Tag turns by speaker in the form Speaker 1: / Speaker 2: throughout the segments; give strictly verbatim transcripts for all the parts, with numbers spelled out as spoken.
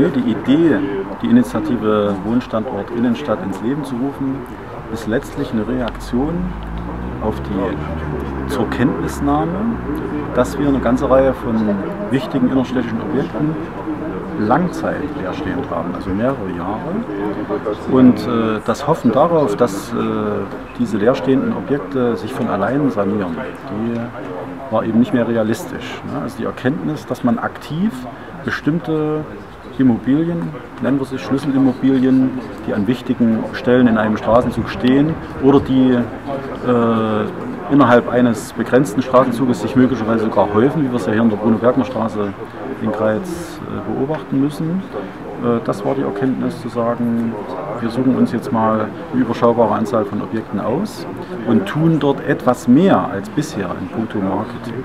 Speaker 1: Nee, die Idee, die Initiative Wohnstandort Innenstadt ins Leben zu rufen, ist letztlich eine Reaktion auf die zur Kenntnisnahme, dass wir eine ganze Reihe von wichtigen innerstädtischen Objekten Langzeit leerstehend haben, also mehrere Jahre. Und äh, das Hoffen darauf, dass äh, diese leerstehenden Objekte sich von allein sanieren, die war eben nicht mehr realistisch. Ne? Also die Erkenntnis, dass man aktiv bestimmte Immobilien, nennen wir sie Schlüsselimmobilien, die an wichtigen Stellen in einem Straßenzug stehen oder die äh, innerhalb eines begrenzten Straßenzuges sich möglicherweise sogar häufen, wie wir es ja hier in der Bruno-Bergner-Straße in Greiz äh, beobachten müssen. Äh, das war die Erkenntnis, zu sagen, wir suchen uns jetzt mal eine überschaubare Anzahl von Objekten aus und tun dort etwas mehr als bisher in puncto Marketing.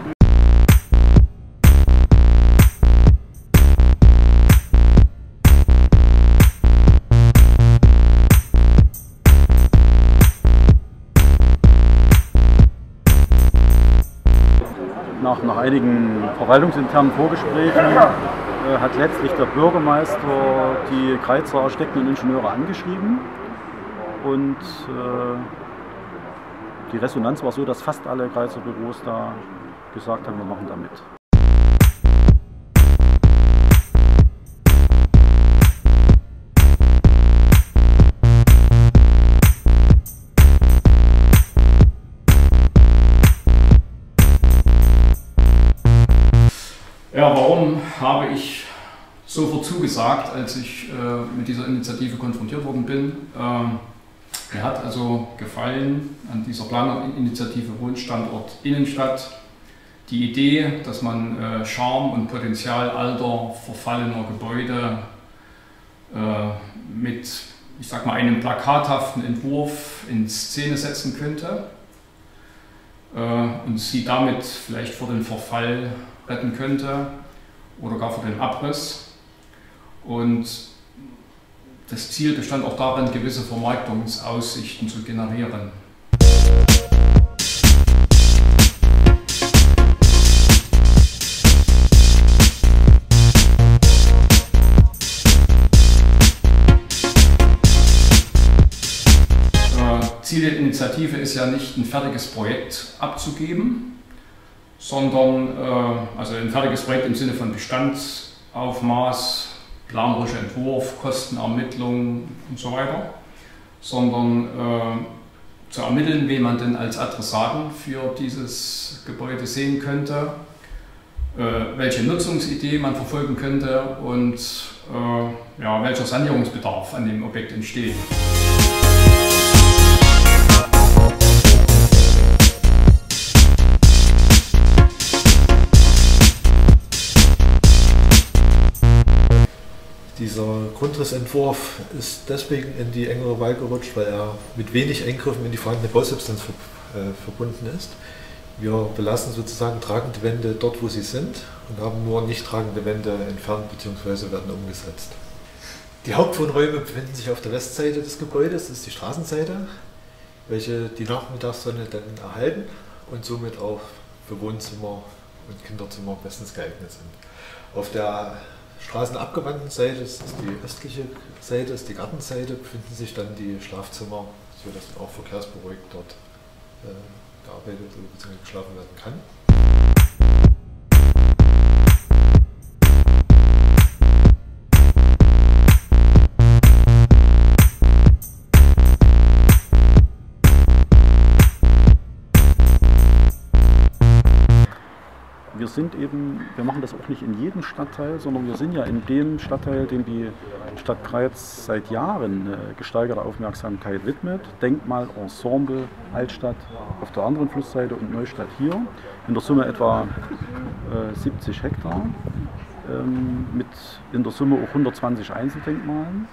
Speaker 1: Nach, nach einigen verwaltungsinternen Vorgesprächen äh, hat letztlich der Bürgermeister die Greizer Architekten und Ingenieure angeschrieben und äh, die Resonanz war so, dass fast alle Greizer Büros da gesagt haben, wir machen da mit.
Speaker 2: Ja, warum habe ich sofort zugesagt, als ich äh, mit dieser Initiative konfrontiert worden bin? Ähm, mir hat also gefallen an dieser Planerinitiative Wohnstandort Innenstadt die Idee, dass man äh, Charme und Potenzial alter, verfallener Gebäude äh, mit, ich sag mal, einem plakathaften Entwurf in Szene setzen könnte äh, und sie damit vielleicht vor den Verfall retten könnte oder gar vor dem Abriss. Und das Ziel bestand auch darin, gewisse Vermarktungsaussichten zu generieren. Ziel der Initiative ist ja nicht, ein fertiges Projekt abzugeben, sondern äh, also ein fertiges Projekt im Sinne von Bestandsaufmaß, planerischer Entwurf, Kostenermittlung und so weiter, sondern äh, zu ermitteln, wen man denn als Adressaten für dieses Gebäude sehen könnte, äh, welche Nutzungsidee man verfolgen könnte und äh, ja, welcher Sanierungsbedarf an dem Objekt entsteht.
Speaker 3: Dieser Grundrissentwurf ist deswegen in die engere Wahl gerutscht, weil er mit wenig Eingriffen in die vorhandene Bausubstanz ver äh, verbunden ist. Wir belassen sozusagen tragende Wände dort, wo sie sind und haben nur nicht tragende Wände entfernt bzw. werden umgesetzt. Die Hauptwohnräume befinden sich auf der Westseite des Gebäudes, das ist die Straßenseite, welche die Nachmittagssonne dann erhalten und somit auch für Wohnzimmer und Kinderzimmer bestens geeignet sind. Auf der straßenabgewandten Seite, das ist die östliche Seite, das ist die Gartenseite, befinden sich dann die Schlafzimmer, sodass auch verkehrsberuhigt dort äh, gearbeitet bzw. geschlafen werden kann.
Speaker 1: Wir sind eben, wir machen das auch nicht in jedem Stadtteil, sondern wir sind ja in dem Stadtteil, dem die Stadt Greiz seit Jahren äh, gesteigerte Aufmerksamkeit widmet. Denkmal, Ensemble, Altstadt auf der anderen Flussseite und Neustadt hier. In der Summe etwa äh, siebzig Hektar, ähm, mit in der Summe auch hundertzwanzig Einzeldenkmalen.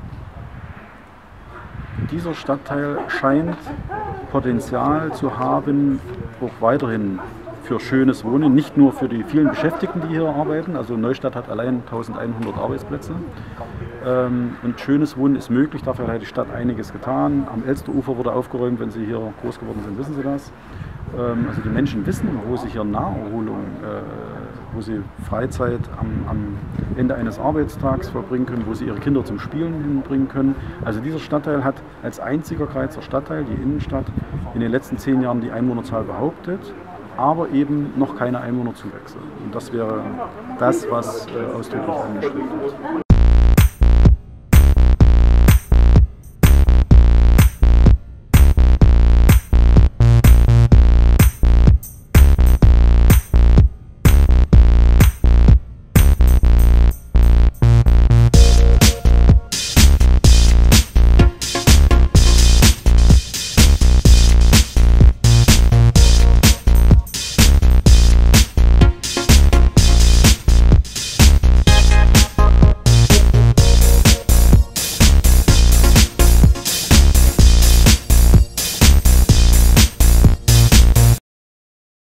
Speaker 1: Dieser Stadtteil scheint Potenzial zu haben, auch weiterhin für schönes Wohnen, nicht nur für die vielen Beschäftigten, die hier arbeiten, also Neustadt hat allein eintausendeinhundert Arbeitsplätze. Ähm, und schönes Wohnen ist möglich, dafür hat die Stadt einiges getan. Am Elsterufer wurde aufgeräumt, wenn Sie hier groß geworden sind, wissen Sie das. Ähm, also die Menschen wissen, wo sich hier Naherholung äh, wo sie Freizeit am, am Ende eines Arbeitstags verbringen können, wo sie ihre Kinder zum Spielen hinbringen können. Also dieser Stadtteil hat als einziger Greizer Stadtteil, die Innenstadt, in den letzten zehn Jahren die Einwohnerzahl behauptet, aber eben noch keine Einwohnerzuwächse. Und das wäre das, was äh, ausdrücklich angestrebt wird.